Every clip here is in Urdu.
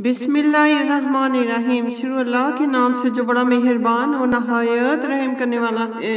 بسم اللہ الرحمن الرحیم۔ شروع اللہ کے نام سے جو بڑا مہربان اور نہایت رحم کرنے والا ہے۔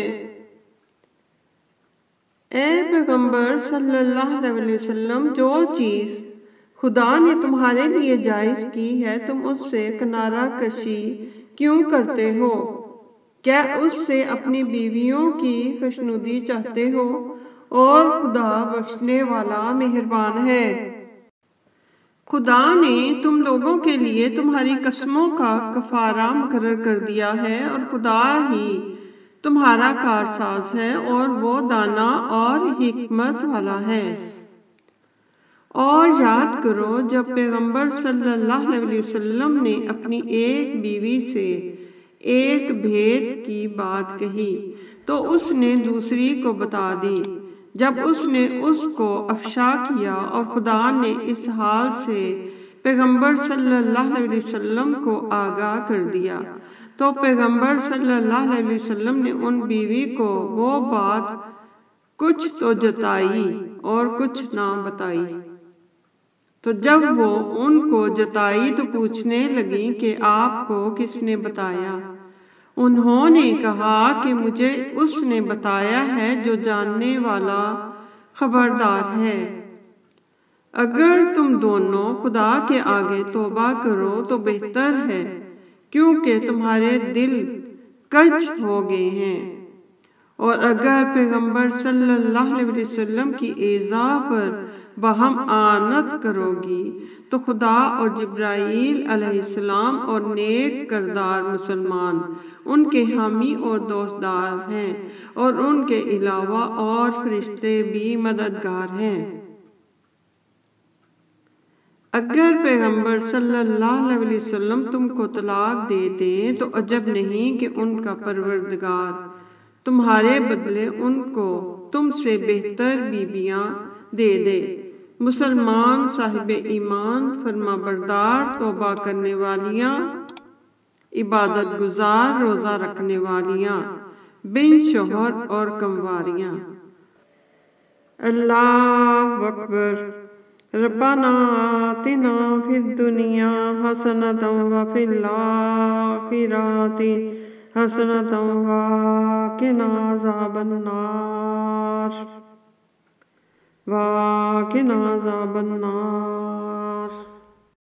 اے پیغمبر صلی اللہ علیہ وسلم، جو چیز خدا نے تمہارے لیے جائز کی ہے تم اس سے کنارہ کشی کیوں کرتے ہو؟ کیا اس سے اپنی بیویوں کی خوشنودی چاہتے ہو؟ اور خدا بخشنے والا مہربان ہے۔ خدا نے تم لوگوں کے لیے تمہاری قسموں کا کفارہ مقرر کر دیا ہے، اور خدا ہی تمہارا کارساز ہے اور وہ دانا اور حکمت والا ہے۔ اور یاد کرو جب پیغمبر صلی اللہ علیہ وسلم نے اپنی ایک بیوی سے ایک بھید کی بات کہی تو اس نے دوسری کو بتا دی۔ جب اس نے اس کو افشا کیا اور خدا نے اس حال سے پیغمبر صلی اللہ علیہ وسلم کو آگاہ کر دیا تو پیغمبر صلی اللہ علیہ وسلم نے ان بیوی کو وہ بات کچھ تو جتائی اور کچھ نہ بتائی۔ تو جب وہ ان کو جتائی تو پوچھنے لگیں کہ آپ کو کس نے بتایا؟ انہوں نے کہا کہ مجھے اس نے بتایا ہے جو جاننے والا خبردار ہے۔ اگر تم دونوں خدا کے آگے توبہ کرو تو بہتر ہے، کیونکہ تمہارے دل کج ہو گئے ہیں۔ اور اگر پیغمبر صلی اللہ علیہ وسلم کی ایذا پر بہم آنت کرو گی تو خدا اور جبرائیل علیہ السلام اور نیک کردار مسلمان ان کے حامی اور دوستدار ہیں، اور ان کے علاوہ اور فرشتے بھی مددگار ہیں۔ اگر پیغمبر صلی اللہ علیہ وسلم تم کو طلاق دے دیں تو عجب نہیں کہ ان کا پروردگار تمہارے بدلے ان کو تم سے بہتر بیویاں دے دے، مسلمان صاحب ایمان، فرما بردار، توبہ کرنے والیاں، عبادت گزار، روزہ رکھنے والیاں، بن شوہر اور کنواریاں۔ اللہ اکبر۔ ربنا آتنا فی الدنیا حسنۃ وفی الآخرۃ حسنۃ وقنا عذاب النار۔